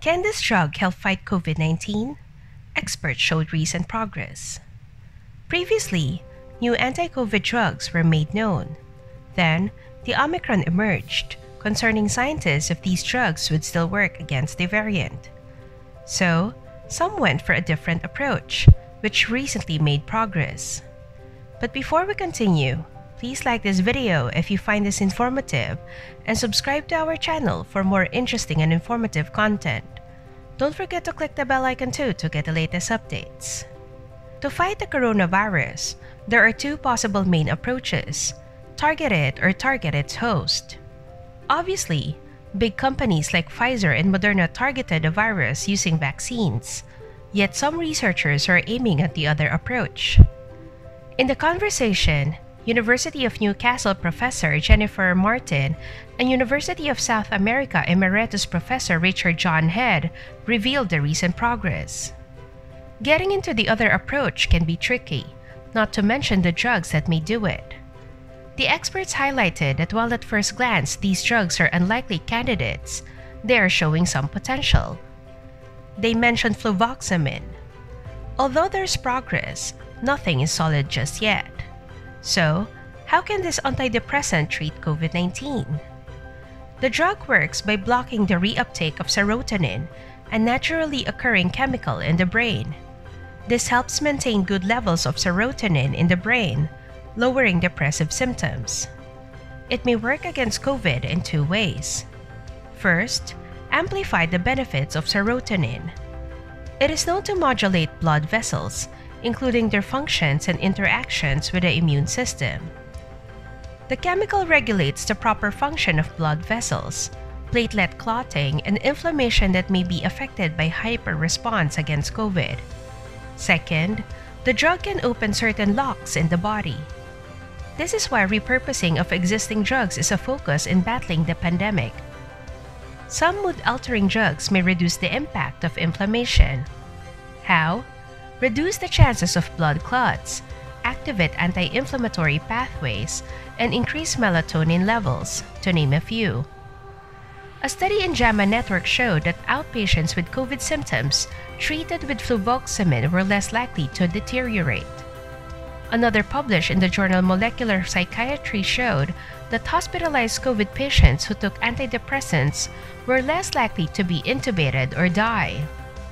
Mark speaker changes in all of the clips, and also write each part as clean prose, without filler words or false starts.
Speaker 1: Can this drug help fight COVID-19? Experts showed recent progress. Previously, new anti-COVID drugs were made known. Then, the Omicron emerged, concerning scientists if these drugs would still work against the variant. So, some went for a different approach, which recently made progress. But before we continue, please like this video if you find this informative and subscribe to our channel for more interesting and informative content. Don't forget to click the bell icon too to get the latest updates. To fight the coronavirus, there are two possible main approaches: target it or target its host. Obviously, big companies like Pfizer and Moderna targeted the virus using vaccines, yet some researchers are aiming at the other approach. In the conversation, University of Newcastle professor Jennifer Martin and University of South America Emeritus Professor Richard John Head revealed the recent progress. Getting into the other approach can be tricky, not to mention the drugs that may do it. The experts highlighted that while at first glance these drugs are unlikely candidates, they are showing some potential. They mentioned fluvoxamine. Although there's progress, nothing is solid just yet. So, how can this antidepressant treat COVID-19? The drug works by blocking the reuptake of serotonin, a naturally occurring chemical in the brain. This helps maintain good levels of serotonin in the brain, lowering depressive symptoms. It may work against COVID in two ways. First, amplify the benefits of serotonin. It is known to modulate blood vessels, including their functions and interactions with the immune system. The chemical regulates the proper function of blood vessels, platelet clotting, and inflammation that may be affected by hyper-response against COVID. Second, the drug can open certain locks in the body. This is why repurposing of existing drugs is a focus in battling the pandemic. Some mood-altering drugs may reduce the impact of inflammation. How? Reduce the chances of blood clots, activate anti-inflammatory pathways, and increase melatonin levels, to name a few. A study in JAMA Network showed that outpatients with COVID symptoms treated with fluvoxamine were less likely to deteriorate. Another published in the journal Molecular Psychiatry showed that hospitalized COVID patients who took antidepressants were less likely to be intubated or die.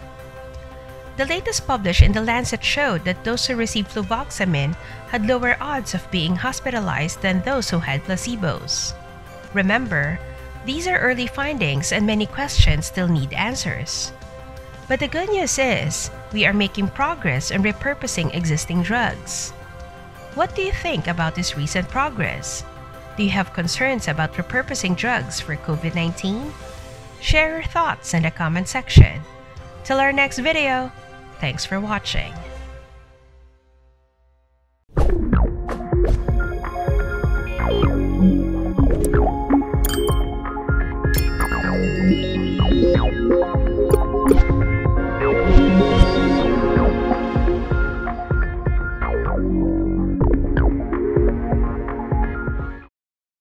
Speaker 1: The latest published in The Lancet showed that those who received fluvoxamine had lower odds of being hospitalized than those who had placebos. Remember, these are early findings and many questions still need answers. But the good news is, we are making progress in repurposing existing drugs. What do you think about this recent progress? Do you have concerns about repurposing drugs for COVID-19? Share your thoughts in the comment section. Till our next video, thanks for watching.